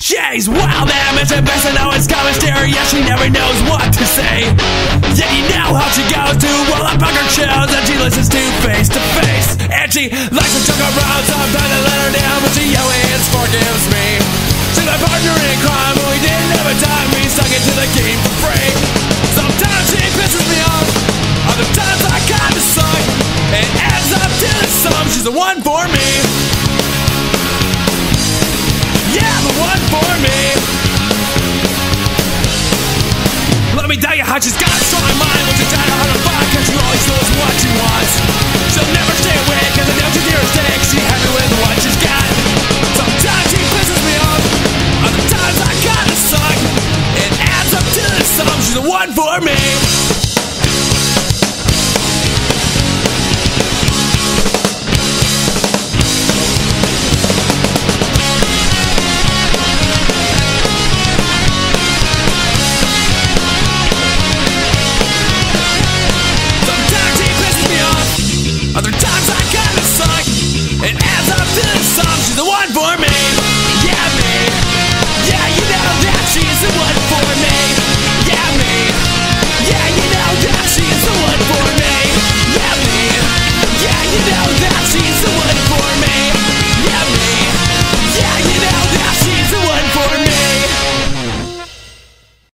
She's wild and it's best and always coming stare. Yeah, she never knows what to say. Yeah, you know how she goes to all the bunker shows and she listens to face. And she likes to joke around, sometimes I let her down, but she always forgives me. She's my partner in crime, but we didn't have a time. We stuck into the game for free. Sometimes she pisses me off, other times I kinda suck. It adds up to the sum, she's the one for me. Yeah, the one for me. Let me tell you how she's got a strong mind. When she's trying to hard to find, cause she always knows what she wants. She'll never stay awake, cause I know she's here to stay. She's happy with what she's got. Sometimes she pisses me off, other times I kinda suck. It adds up to the sum, she's the one for me.